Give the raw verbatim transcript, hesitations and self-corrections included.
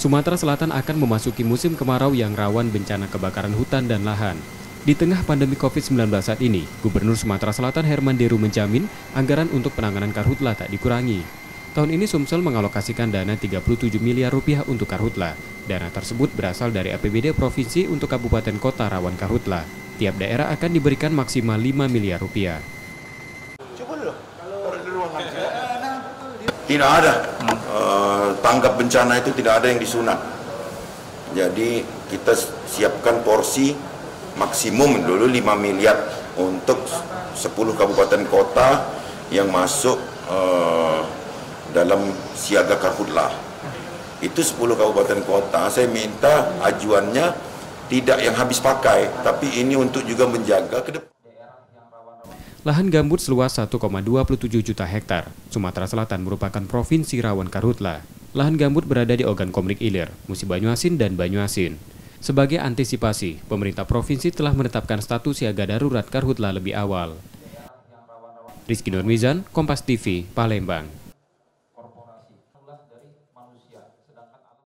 Sumatera Selatan akan memasuki musim kemarau yang rawan bencana kebakaran hutan dan lahan. Di tengah pandemi covid sembilan belas saat ini, Gubernur Sumatera Selatan Herman Deru menjamin anggaran untuk penanganan karhutla tak dikurangi. Tahun ini Sumsel mengalokasikan dana tiga puluh tujuh miliar rupiah untuk karhutla. Dana tersebut berasal dari A P B D Provinsi untuk kabupaten kota rawan karhutla. Tiap daerah akan diberikan maksimal lima miliar rupiah. Tidak ada uh, tanggap bencana itu, tidak ada yang disunat. Jadi kita siapkan porsi maksimum dulu lima miliar untuk sepuluh kabupaten kota yang masuk uh, dalam siaga karhutla. Itu sepuluh kabupaten kota, saya minta ajuannya tidak yang habis pakai, tapi ini untuk juga menjaga ke depan. Lahan gambut seluas satu koma dua tujuh juta hektar. Sumatera Selatan merupakan provinsi rawan karhutla. Lahan gambut berada di Ogan Komering Ilir, Musi Banyuasin, dan Banyuasin. Sebagai antisipasi, pemerintah provinsi telah menetapkan status siaga darurat karhutla lebih awal. Rizky Nurmizan, Kompas T V, Palembang.